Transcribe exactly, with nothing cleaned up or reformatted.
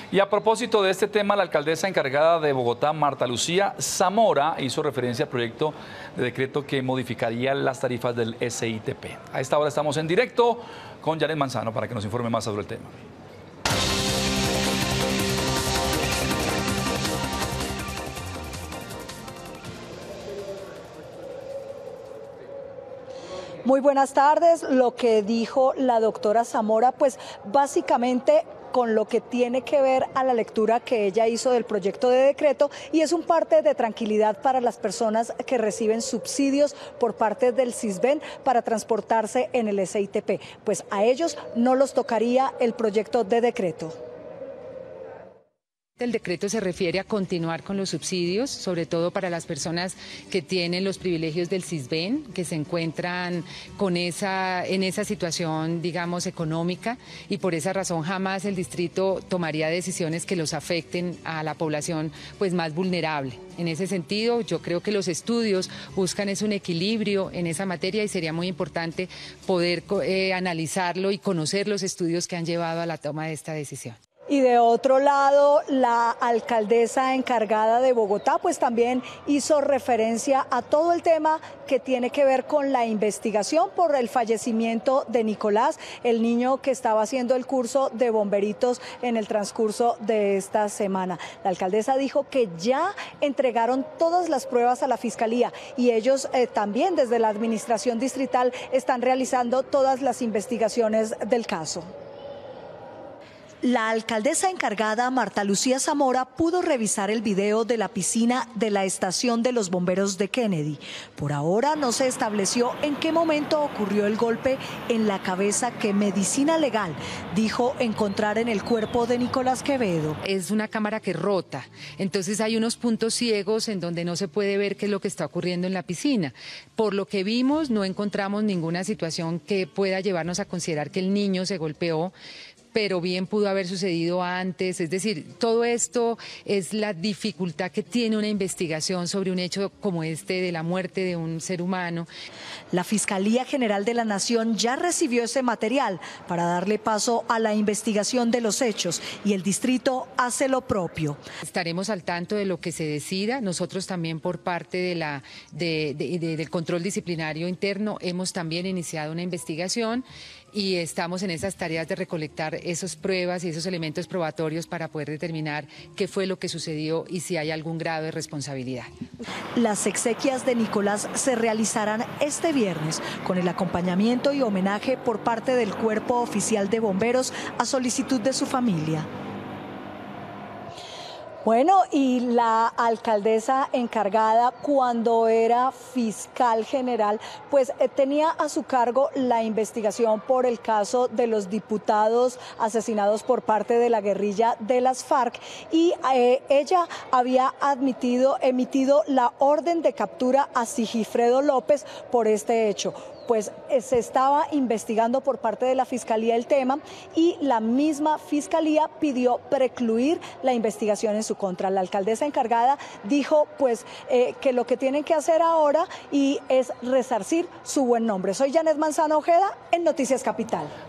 Y a propósito de este tema, la alcaldesa encargada de Bogotá, Marta Lucía Zamora, hizo referencia al proyecto de decreto que modificaría las tarifas del S I T P. A esta hora estamos en directo con Janet Manzano para que nos informe más sobre el tema. Muy buenas tardes. Lo que dijo la doctora Zamora, pues básicamente con lo que tiene que ver a la lectura que ella hizo del proyecto de decreto, y es un parte de tranquilidad para las personas que reciben subsidios por parte del Sisbén para transportarse en el S I T P. Pues a ellos no los tocaría el proyecto de decreto. El decreto se refiere a continuar con los subsidios, sobre todo para las personas que tienen los privilegios del Sisbén, que se encuentran con esa, en esa situación, digamos, económica, y por esa razón jamás el distrito tomaría decisiones que los afecten a la población pues más vulnerable. En ese sentido, yo creo que los estudios buscan es un equilibrio en esa materia y sería muy importante poder eh, analizarlo y conocer los estudios que han llevado a la toma de esta decisión. Y de otro lado, la alcaldesa encargada de Bogotá pues también hizo referencia a todo el tema que tiene que ver con la investigación por el fallecimiento de Nicolás, el niño que estaba haciendo el curso de bomberitos en el transcurso de esta semana. La alcaldesa dijo que ya entregaron todas las pruebas a la Fiscalía y ellos eh, también desde la administración distrital están realizando todas las investigaciones del caso. La alcaldesa encargada, Marta Lucía Zamora, pudo revisar el video de la piscina de la estación de los bomberos de Kennedy. Por ahora no se estableció en qué momento ocurrió el golpe en la cabeza que Medicina Legal dijo encontrar en el cuerpo de Nicolás Quevedo. Es una cámara que rota, entonces hay unos puntos ciegos en donde no se puede ver qué es lo que está ocurriendo en la piscina. Por lo que vimos, no encontramos ninguna situación que pueda llevarnos a considerar que el niño se golpeó, pero bien pudo haber sucedido antes. Es decir, todo esto es la dificultad que tiene una investigación sobre un hecho como este de la muerte de un ser humano. La Fiscalía General de la Nación ya recibió ese material para darle paso a la investigación de los hechos y el distrito hace lo propio. Estaremos al tanto de lo que se decida. Nosotros también por parte de la, de, de, de, del control disciplinario interno hemos también iniciado una investigación y estamos en esas tareas de recolectar esas pruebas y esos elementos probatorios para poder determinar qué fue lo que sucedió y si hay algún grado de responsabilidad. Las exequias de Nicolás se realizarán este viernes con el acompañamiento y homenaje por parte del Cuerpo Oficial de Bomberos a solicitud de su familia. Bueno, y la alcaldesa encargada cuando era fiscal general, pues eh, tenía a su cargo la investigación por el caso de los diputados asesinados por parte de la guerrilla de las FARC y eh, ella había admitido, emitido la orden de captura a Sigifredo López por este hecho. Pues se estaba investigando por parte de la Fiscalía el tema y la misma Fiscalía pidió precluir la investigación en su contra. La alcaldesa encargada dijo pues eh, que lo que tienen que hacer ahora y es resarcir su buen nombre. Soy Janet Manzano Ojeda en Noticias Capital.